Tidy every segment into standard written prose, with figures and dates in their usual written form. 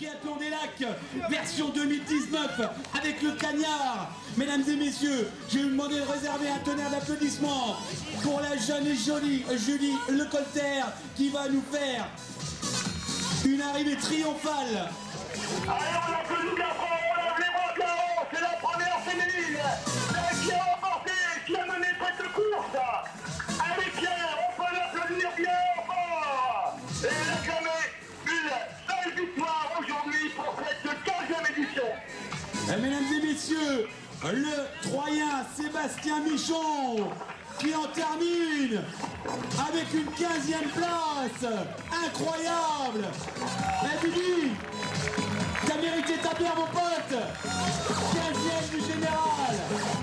triathlon des lacs, version 2019, avec le cagnard. Mesdames et messieurs, je vais vous demander de réserver un tonnerre d'applaudissements pour la jeune et jolie Julie Lecolter qui va nous faire une arrivée triomphale. Allez, on applaudit la France, on lève les bras de là-haut, c'est la première féminine. Qui a remporté, qui a mené cette course. Allez Pierre, on peut l'applaudir bien fort. Et réclamer une belle victoire aujourd'hui pour cette 15e édition. Mesdames et messieurs, le Troyen Sébastien Michon qui en termine avec une 15e place. Incroyable. Bibi, t'as mérité ta bière mon pote. 15e du général.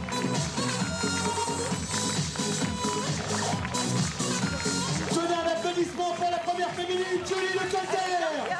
Tonnerre d'applaudissements pour la première féminine, Julie Lecolter.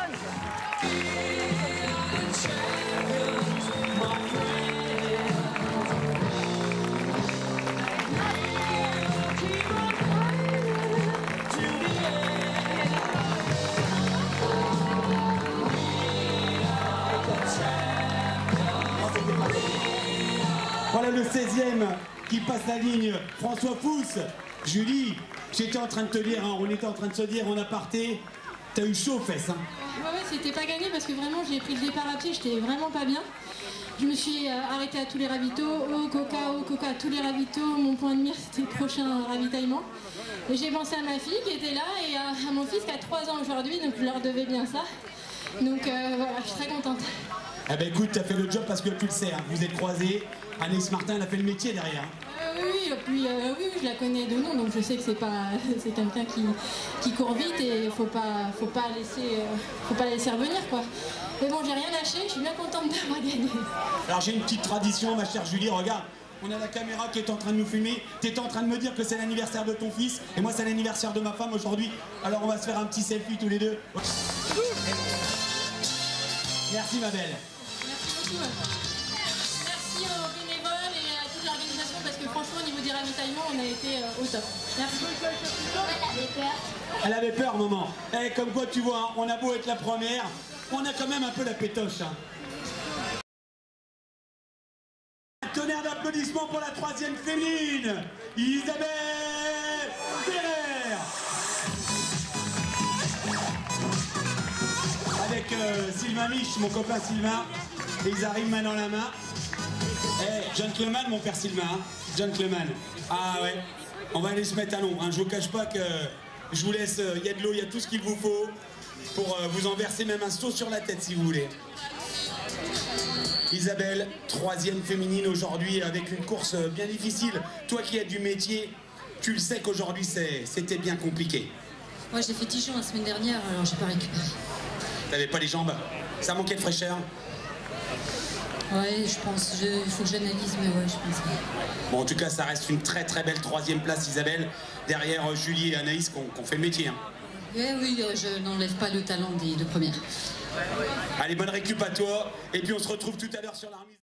Voilà le 16e qui passe la ligne, François Fousse. Julie, j'étais en train de te dire, on était en train de se dire en aparté, t'as eu chaud aux fesses. Ouais, c'était pas gagné parce que vraiment j'ai pris le départ à pied, j'étais vraiment pas bien. Je me suis arrêtée à tous les ravitaux, au coca, à tous les ravitaux. Mon point de mire c'était le prochain ravitaillement. Et j'ai pensé à ma fille qui était là et à mon fils qui a 3 ans aujourd'hui, donc je leur devais bien ça. Donc voilà, je suis très contente. Eh ben écoute, t'as fait le job parce que tu le sais, vous êtes croisés. Anaïs Martin, elle a fait le métier derrière. Oui, je la connais de nom, donc je sais que c'est quelqu'un qui court vite et faut pas la laisser revenir quoi. Mais bon, j'ai rien lâché, je suis bien contente d'avoir gagné. Alors j'ai une petite tradition, ma chère Julie, regarde. On a la caméra qui est en train de nous filmer. Tu étais en train de me dire que c'est l'anniversaire de ton fils et moi c'est l'anniversaire de ma femme aujourd'hui. Alors on va se faire un petit selfie tous les deux. Merci ma belle. Merci beaucoup. Merci aux bénévoles et à toute l'organisation parce que franchement au niveau des ravitaillements on a été au top. Merci. Elle avait peur. Elle avait peur maman. Eh, comme quoi tu vois, on a beau être la première, on a quand même un peu la pétoche. Tonnerre d'applaudissements pour la 3e féminine, Isabelle Ferrer. Avec Sylvain Mich, mon copain Sylvain, et ils arrivent main dans la main. Eh, gentleman mon père Sylvain, gentleman. Ah ouais, on va aller se mettre à l'ombre, je vous cache pas que je vous laisse, il y a de l'eau, il y a tout ce qu'il vous faut pour vous en verser même un seau sur la tête si vous voulez. Isabelle, 3e féminine aujourd'hui avec une course bien difficile. Toi qui as du métier, tu le sais qu'aujourd'hui c'était bien compliqué. Moi j'ai fait Dijon la semaine dernière, alors j'ai pas récupéré. T'avais pas les jambes? Ça manquait de fraîcheur? Ouais, je pense, il faut que j'analyse, mais ouais, je pense. Bon, en tout cas, ça reste une très très belle 3e place, Isabelle, derrière Julie et Anaïs qui ont fait le métier. Oui, je n'enlève pas le talent des 2 premières. Allez, bonne récup à toi, et puis on se retrouve tout à l'heure sur la remise.